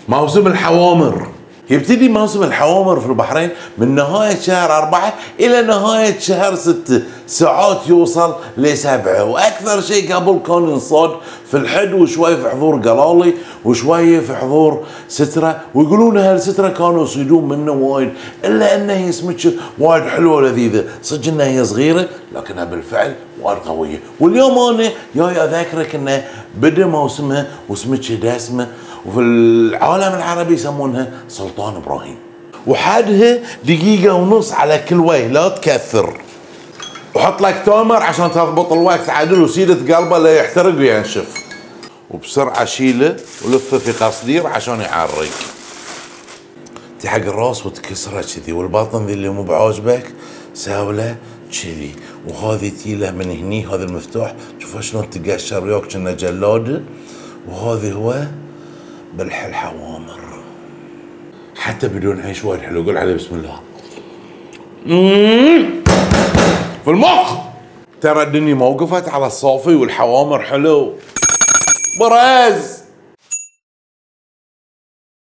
موسم الحوامر. يبتدي موسم الحوامر في البحرين من نهاية شهر 4 إلى نهاية شهر 6، ساعات يوصل ل7، وأكثر شيء قبل كان ينصاد في الحد، وشوي في حضور قلالي وشوي في حضور سترة، ويقولون هالسترة كانوا يصيدون منه وايد، إلا أنه هي سمكة وايد حلوة ولذيذة، صدق أنها هي صغيرة لكنها بالفعل وايد قوية. واليوم أنا جاي أذكرك أنه بدأ موسمها وسمكة دسمة، وفي العالم العربي يسمونها سلطان ابراهيم، وحدها 1.5 دقيقة على كل وجه، لا تكثر، وحط لك تايمر عشان تضبط الوقت عدل، وسيدة قلبه لا يحترق وينشف، وبسرعة شيله ولفه في قصدير عشان يعرق. تي حق الراس وتكسره كذي، والباطن ذي اللي مو بعاجبك ساوله كذي، وهذه تيله من هني، هذا المفتوح شوف شلون تقشر وياك كأنه جلاده، وهذا هو بلح الحوامر حتى بدون عيش وايد حلو. قول عليه بسم الله. في المخ. ترى الدنيا ما وقفت على الصافي والحوامر حلو. برز.